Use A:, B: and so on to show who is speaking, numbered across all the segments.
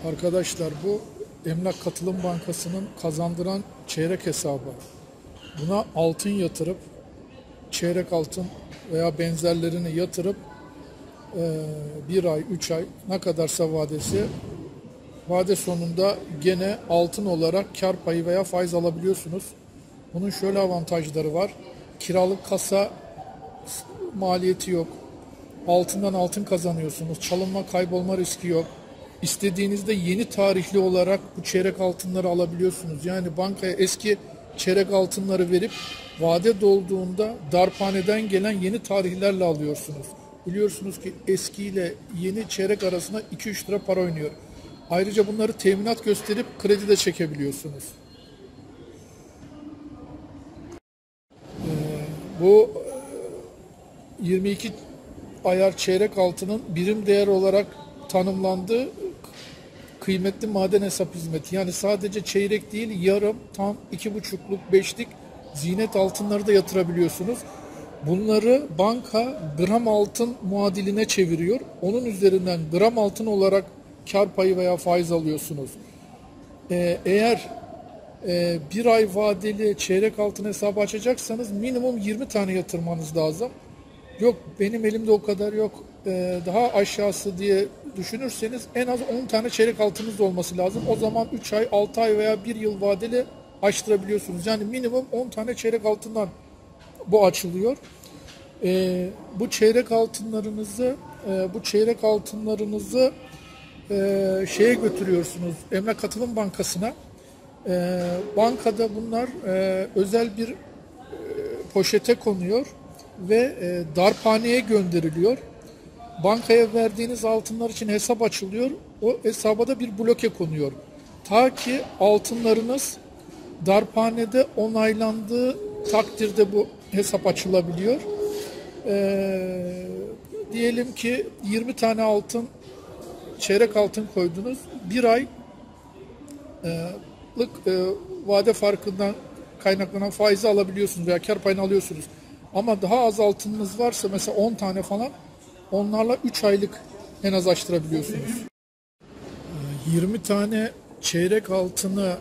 A: Arkadaşlar bu Emlak Katılım Bankası'nın kazandıran çeyrek hesabı. Buna altın yatırıp çeyrek altın veya benzerlerini yatırıp bir ay, 3 ay ne kadarsa vadesi, vade sonunda gene altın olarak kar payı veya faiz alabiliyorsunuz. Bunun şöyle avantajları var. Kiralık kasa maliyeti yok. Altından altın kazanıyorsunuz. Çalınma, kaybolma riski yok. İstediğinizde yeni tarihli olarak bu çeyrek altınları alabiliyorsunuz. Yani bankaya eski çeyrek altınları verip vade dolduğunda darphaneden gelen yeni tarihlerle alıyorsunuz. Biliyorsunuz ki eski ile yeni çeyrek arasında 2-3 lira para oynuyor. Ayrıca bunları teminat gösterip kredi de çekebiliyorsunuz. Bu 22 ayar çeyrek altının birim değer olarak tanımlandığı kıymetli maden hesap hizmeti. Yani sadece çeyrek değil, yarım, tam, 2,5'luk, 5'lik ziynet altınları da yatırabiliyorsunuz. Bunları banka gram altın muadiline çeviriyor. Onun üzerinden gram altın olarak kar payı veya faiz alıyorsunuz. Eğer bir ay vadeli çeyrek altın hesabı açacaksanız minimum 20 tane yatırmanız lazım. Yok benim elimde o kadar yok, daha aşağısı diye düşünürseniz en az 10 tane çeyrek altınız olması lazım. O zaman 3 ay, 6 ay veya 1 yıl vadeli açtırabiliyorsunuz. Yani minimum 10 tane çeyrek altından bu açılıyor. Bu çeyrek altınlarınızı şeye götürüyorsunuz, Emlak Katılım Bankası'na. Bankada bunlar özel bir poşete konuyor ve darphaneye gönderiliyor. Bankaya verdiğiniz altınlar için hesap açılıyor. O hesaba da bir bloke konuyor. Ta ki altınlarınız darphanede onaylandığı takdirde bu hesap açılabiliyor. Diyelim ki 20 tane altın, çeyrek altın koydunuz. Bir aylık vade farkından kaynaklanan faizi alabiliyorsunuz veya kar payını alıyorsunuz. Ama daha az altınınız varsa, mesela 10 tane falan, onlarla 3 aylık en az açtırabiliyorsunuz. 20 tane çeyrek altını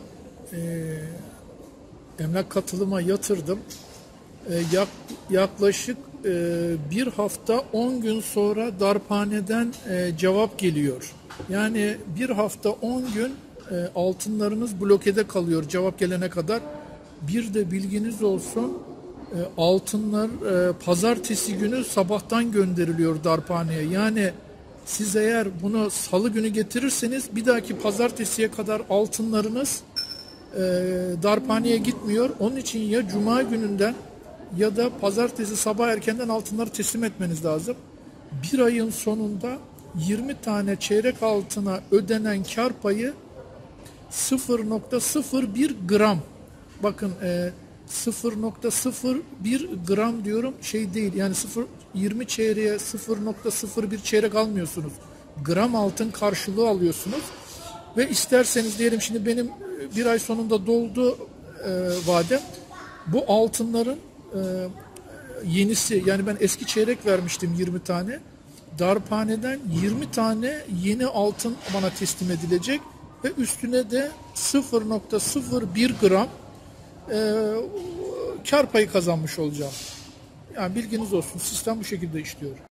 A: emlak katılıma yatırdım. Yaklaşık bir hafta 10 gün sonra darphaneden cevap geliyor. Yani bir hafta 10 gün altınlarınız blokede kalıyor cevap gelene kadar. Bir de bilginiz olsun, altınlar pazartesi günü sabahtan gönderiliyor darphaneye. Yani siz eğer bunu salı günü getirirseniz bir dahaki pazartesiye kadar altınlarınız darphaneye gitmiyor. Onun için ya cuma gününden ya da pazartesi sabah erkenden altınları teslim etmeniz lazım. Bir ayın sonunda 20 tane çeyrek altına ödenen kar payı 0,01 gram. Bakın 0,01 gram diyorum, şey değil. Yani 20 çeyreğe 0,01 çeyrek almıyorsunuz. Gram altın karşılığı alıyorsunuz. Ve isterseniz, diyelim şimdi benim bir ay sonunda doldu vadem. Bu altınların yenisi, yani ben eski çeyrek vermiştim 20 tane. Darphaneden 20 tane yeni altın bana teslim edilecek ve üstüne de 0,01 gram kar payı kazanmış olacağım. Yani bilginiz olsun, sistem bu şekilde işliyor.